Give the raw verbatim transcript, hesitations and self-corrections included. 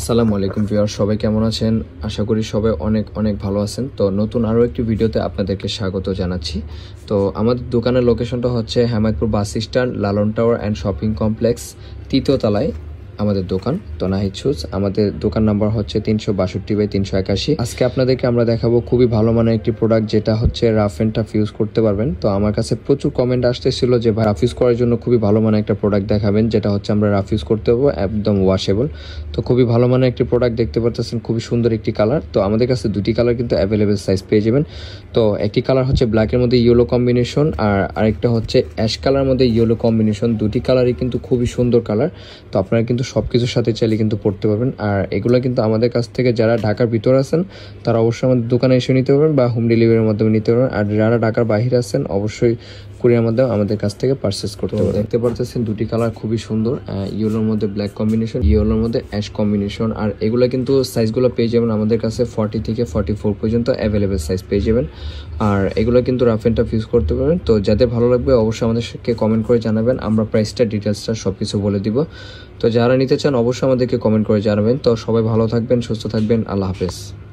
আসসালামু আলাইকুম ভিউয়ার, সবাই কেমন আছেন? আশা করি সবাই অনেক অনেক ভালো আছেন। তো নতুন আরও একটি ভিডিওতে আপনাদেরকে স্বাগত জানাচ্ছি। তো আমাদের দোকানের লোকেশনটা হচ্ছে Hemayetpur bus stand, Lalon tower and shopping complex, তৃতীয় তলায় আমাদের দোকান। তো নাহিদ শুজ, আমাদের দোকান নাম্বার হচ্ছে তিনশো বাষট্টি বাই তিনশো একাশি। আজকে আপনাদেরকে আমরা দেখাবো খুবই ভালো মানের একটি প্রোডাক্ট, যেটা হচ্ছে রাফ অ্যান্ড টাফ ইউজ করতে পারবেন। তো আমার কাছে প্রচুর কমেন্ট আসতেছিল যে ভাই রাফ ইউজ করার জন্য খুবই ভালো মানের একটা প্রোডাক্ট দেখাবেন, যেটা হচ্ছে আমরা রাফ ইউজ করতে পারবো, একদম ওয়াশেবল। তো খুবই ভালো মানের একটি প্রোডাক্ট দেখতে পাচ্ছেন, খুবই সুন্দর একটি কালার। তো আমাদের কাছে দুটি কালার কিন্তু অ্যাভেলেবেল সাইজ পেয়ে যাবেন। তো একটি কালার হচ্ছে ব্ল্যাকের মধ্যে ইয়েলো কম্বিনেশন, আর আরেকটা হচ্ছে অ্যাশ কালার মধ্যে ইয়েলো কম্বিনেশন। দুটি কালারই কিন্তু খুবই সুন্দর কালার। তো আপনারা কিন্তু সব কিছুর সাথে চাইলে কিন্তু পড়তে পারবেন। আর এগুলো কিন্তু আমাদের কাছ থেকে যারা ঢাকার ভিতরে আছেন তারা অবশ্যই আমাদের দোকানে এসে নিতে পারবেন, বা হোম ডেলিভারির মাধ্যমে নিতে পারবেন। আর যারা ঢাকার বাইরে আছেন অবশ্যই কুরিয়ার মাধ্যমে আমাদের কাছ থেকে পারচেস করতে পারবেন। দেখতে পারতেছেন দুটি কালার খুবই সুন্দর, ইয়েলোর মধ্যে ব্ল্যাক কম্বিনেশন, ইয়েলোর মধ্যে অ্যাশ কম্বিনেশন। আর এগুলো কিন্তু সাইজগুলো পেয়ে যাবেন আমাদের কাছে ফর্টি থেকে ফর্টি ফোর পর্যন্ত অ্যাভেলেবেল সাইজ পেয়ে যাবেন। আর এগুলো কিন্তু রাফ অ্যান্ড টাফ ইউজ করতে পারবেন। তো যাদের ভালো লাগবে অবশ্যই আমাদেরকে কমেন্ট করে জানাবেন, আমরা প্রাইসটা ডিটেলসটা সব কিছু বলে দিব। তো যারা নিতে চান অবশ্যই আমাদেরকে কমেন্ট করে জানাবেন। তো সবাই ভালো থাকবেন, সুস্থ থাকবেন, আল্লাহ হাফেজ।